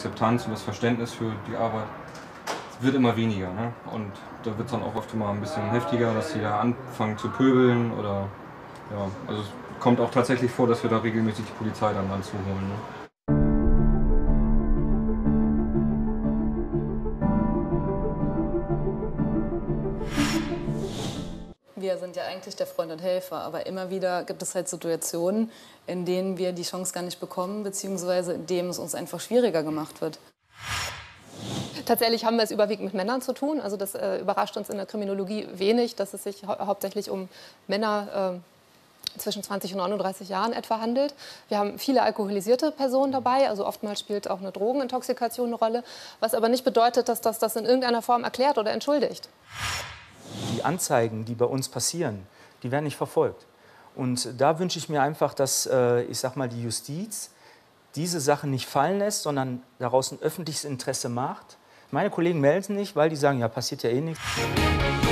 Akzeptanz und das Verständnis für die Arbeit wird immer weniger. Ne? Und da wird es dann auch oft mal ein bisschen heftiger, dass die da anfangen zu pöbeln oder ja, also es kommt auch tatsächlich vor, dass wir da regelmäßig die Polizei dann anzuholen. Ne? Wir sind ja eigentlich der Freund und Helfer, aber immer wieder gibt es halt Situationen, in denen wir die Chance gar nicht bekommen, beziehungsweise in denen es uns einfach schwieriger gemacht wird. Tatsächlich haben wir es überwiegend mit Männern zu tun. Also das überrascht uns in der Kriminologie wenig, dass es sich hauptsächlich um Männer zwischen 20 und 39 Jahren etwa handelt. Wir haben viele alkoholisierte Personen dabei, also oftmals spielt auch eine Drogenintoxikation eine Rolle, was aber nicht bedeutet, dass das in irgendeiner Form erklärt oder entschuldigt. Die Anzeigen, die bei uns passieren, die werden nicht verfolgt. Und da wünsche ich mir einfach, dass, ich sag mal, die Justiz diese Sachen nicht fallen lässt, sondern daraus ein öffentliches Interesse macht. Meine Kollegen melden sich nicht, weil die sagen, ja, passiert ja eh nichts.